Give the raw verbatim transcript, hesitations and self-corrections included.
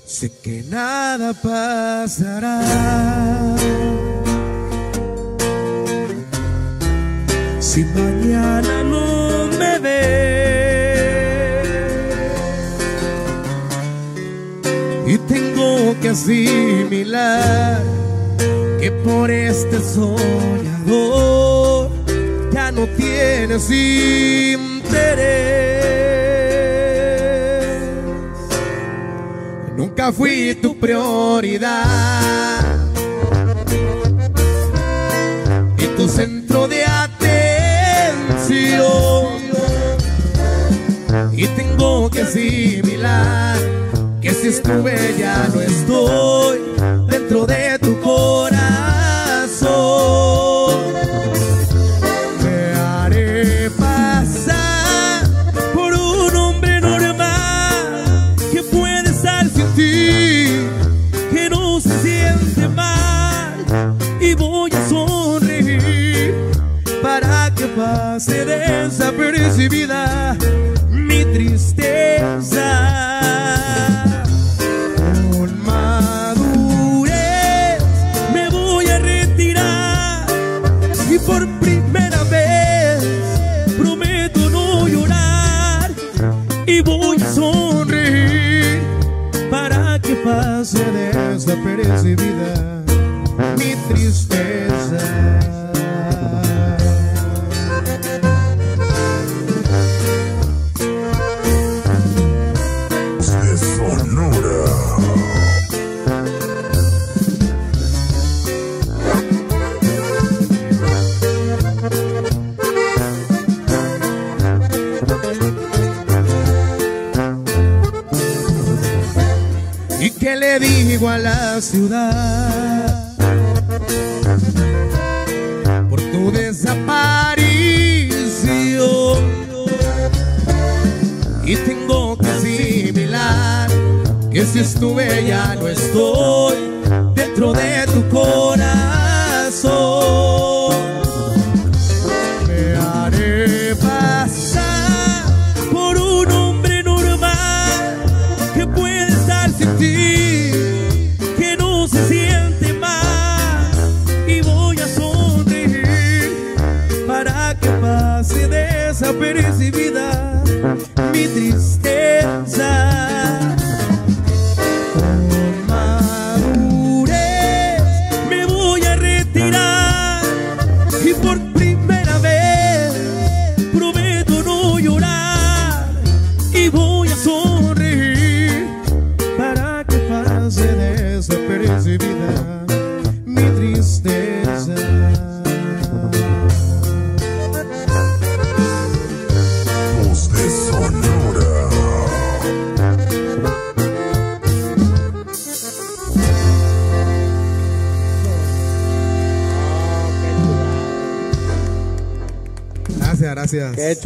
Sé que nada pasará. Si mañana no me ves y tengo que asimilar que por este soñador ya no tienes interés. Nunca fui tu prioridad y tu centro de atención, y tengo que asimilar que si estuve ya no estoy dentro de tu corazón. Me haré pasar por un hombre normal que puede estar sin ti, que no se siente mal, y voy a sonreír para que pase desapercibida mi tristeza. Con madurez me voy a retirar y por primera vez prometo no llorar, y voy a sonreír para que pase desapercibida mi tristeza. ¿Y qué le digo a la ciudad por tu desaparición? Y tengo que asimilar que si estuve ya no estoy dentro de tu corazón. Me haré pasar por un hombre normal que puede estar sin ti, que no se siente mal, y voy a sonreír para que pase desapercibida mi tristeza. Con madurez me voy a retirar y por primera vez prometo no llorar, y voy a sonreír para que pase desapercibida mi tristeza. Voz de Sonora. Gracias, gracias.